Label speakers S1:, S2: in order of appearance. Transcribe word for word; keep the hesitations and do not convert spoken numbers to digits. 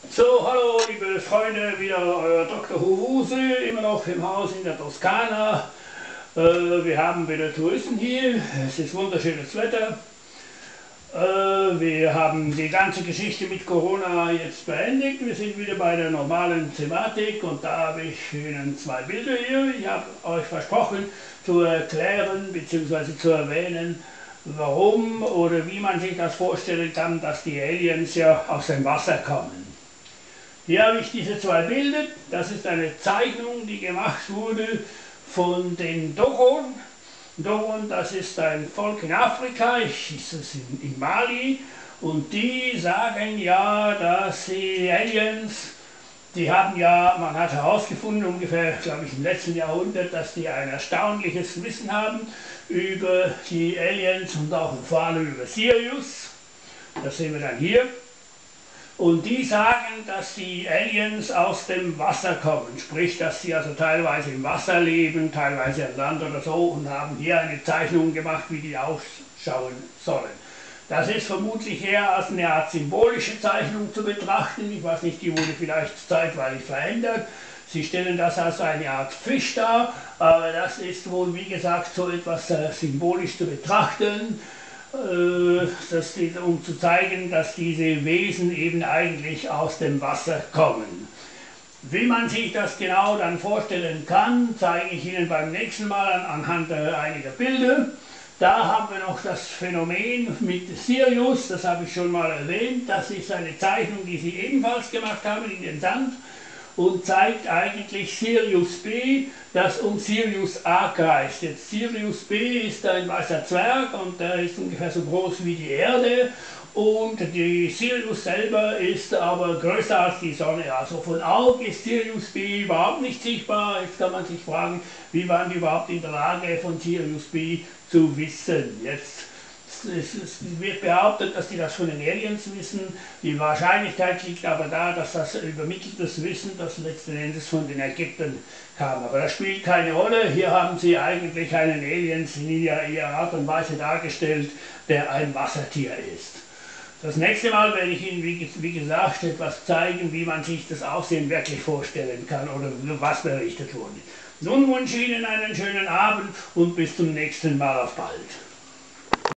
S1: So, hallo liebe Freunde, wieder euer Doktor Huse, immer noch im Haus in der Toskana. Äh, wir haben wieder Touristen hier, es ist wunderschönes Wetter. Äh, wir haben die ganze Geschichte mit Corona jetzt beendet, wir sind wieder bei der normalen Thematik und da habe ich Ihnen zwei Bilder hier. Ich habe euch versprochen zu erklären bzw. zu erwähnen, warum oder wie man sich das vorstellen kann, dass die Aliens ja aus dem Wasser kommen. Hier habe ich diese zwei Bilder, das ist eine Zeichnung, die gemacht wurde von den Dogon. Dogon, das ist ein Volk in Afrika, ich, ist es in, in Mali, und die sagen ja, dass die Aliens, die haben ja, man hat herausgefunden, ungefähr, glaube ich, im letzten Jahrhundert, dass die ein erstaunliches Wissen haben über die Aliens und auch vor allem über Sirius. Das sehen wir dann hier. Und die sagen, dass die Aliens aus dem Wasser kommen, sprich, dass sie also teilweise im Wasser leben, teilweise an Land oder so, und haben hier eine Zeichnung gemacht, wie die ausschauen sollen. Das ist vermutlich eher als eine Art symbolische Zeichnung zu betrachten. Ich weiß nicht, die wurde vielleicht zeitweilig verändert. Sie stellen das als eine Art Fisch dar, aber das ist wohl, wie gesagt, so etwas äh, symbolisch zu betrachten. Das, um zu zeigen, dass diese Wesen eben eigentlich aus dem Wasser kommen. Wie man sich das genau dann vorstellen kann, zeige ich Ihnen beim nächsten Mal an, anhand äh, einiger Bilder. Da haben wir noch das Phänomen mit Sirius, das habe ich schon mal erwähnt. Das ist eine Zeichnung, die Sie ebenfalls gemacht haben in den Sand und zeigt eigentlich Sirius B, das um Sirius A kreist. Jetzt Sirius B ist ein weißer Zwerg und der ist ungefähr so groß wie die Erde und die Sirius selber ist aber größer als die Sonne. Also von Augen ist Sirius B überhaupt nicht sichtbar. Jetzt kann man sich fragen, wie waren die überhaupt in der Lage von Sirius B zu wissen. Jetzt Es wird behauptet, dass die das von den Aliens wissen. Die Wahrscheinlichkeit liegt aber da, dass das übermitteltes Wissen, das letzten Endes von den Ägyptern kam. Aber das spielt keine Rolle. Hier haben sie eigentlich einen Aliens in ihrer Art und Weise dargestellt, der ein Wassertier ist. Das nächste Mal werde ich Ihnen, wie, wie gesagt, etwas zeigen, wie man sich das Aussehen wirklich vorstellen kann oder was berichtet wurde. Nun wünsche ich Ihnen einen schönen Abend und bis zum nächsten Mal. Auf bald.